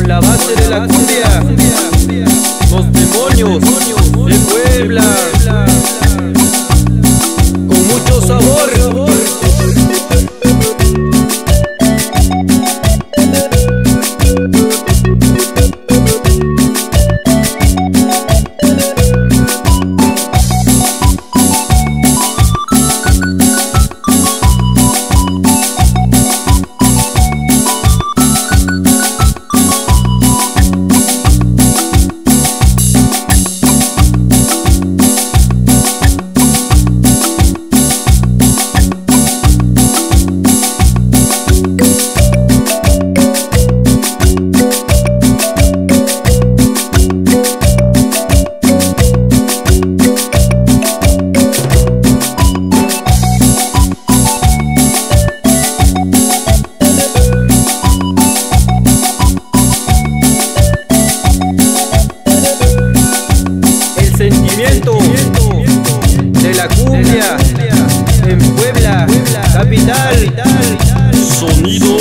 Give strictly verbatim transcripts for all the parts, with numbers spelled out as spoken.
con la base de la cumbia, los demonios de Puebla, con mucho sabor. Sentimiento de la cumbia en Puebla, capital. Sonido.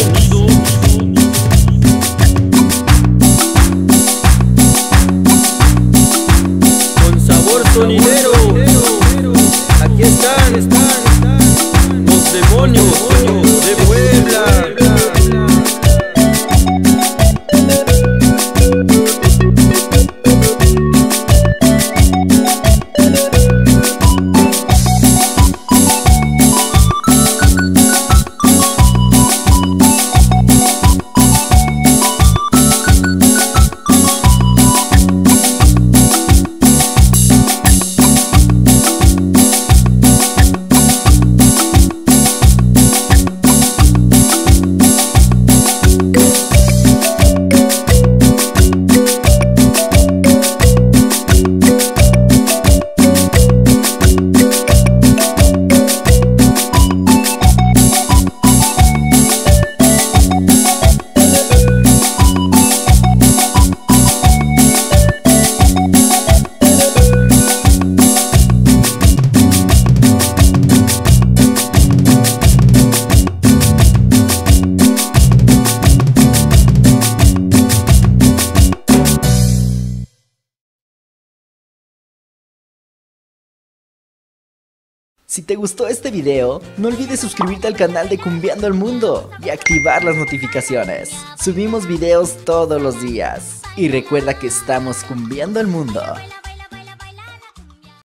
Con sabor sonidero. Aquí están los demonios de Puebla. Si te gustó este video, no olvides suscribirte al canal de Cumbiando el Mundo y activar las notificaciones. Subimos videos todos los días. Y recuerda que estamos cumbiando el mundo.